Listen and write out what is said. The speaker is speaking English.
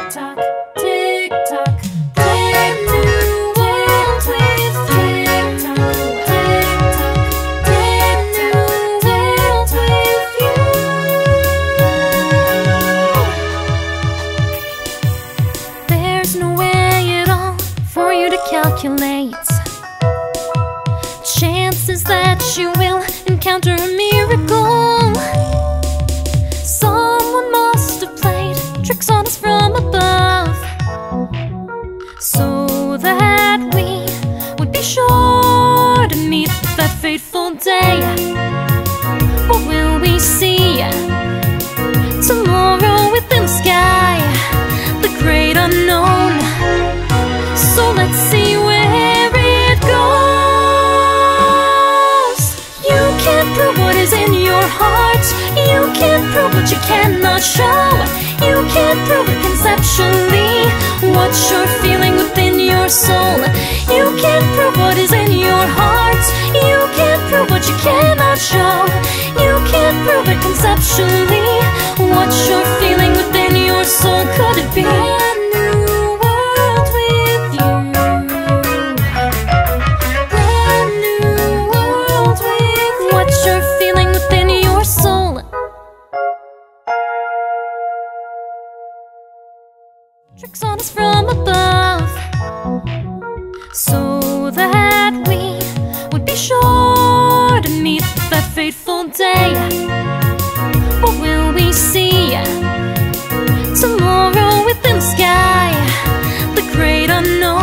tick-tock, tick-tock. Brand new world with tick-tock, tick-tock. Brand new world with you. There's no way at all for you to calculate chances that you will encounter a miracle. Someone must have played tricks on us from above, so that we would be sure to meet that fateful day. What will we see tomorrow within the sky? The great unknown. So let's see where it goes. You can't prove what is in your heart. You can't prove what you cannot show. You can't prove it conceptually, what you're feeling within your soul. You can't prove what is in your heart. You can't prove what you cannot show. You can't prove it conceptually, what you're feeling within your soul. Could it be a new world with you? Brand new world with you. What you're feeling within your soul. Tricks on us from above, so that we would be sure to meet that fateful day. What will we see tomorrow within the sky? The great unknown.